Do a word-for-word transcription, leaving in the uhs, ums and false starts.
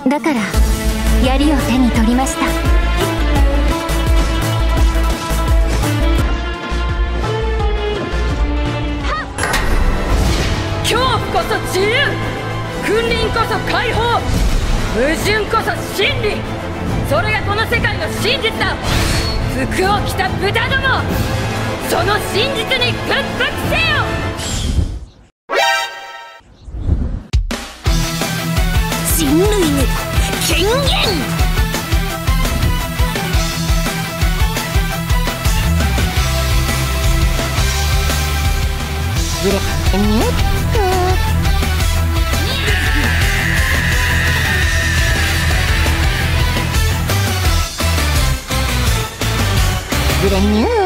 だから槍を手に取りました。 恐怖こそ自由、君臨こそ解放、矛盾こそ真理。それがこの世界の真実だ。服を着た豚ども、その真実に屈服せよ。 人類に権限。ブレニューブレニュー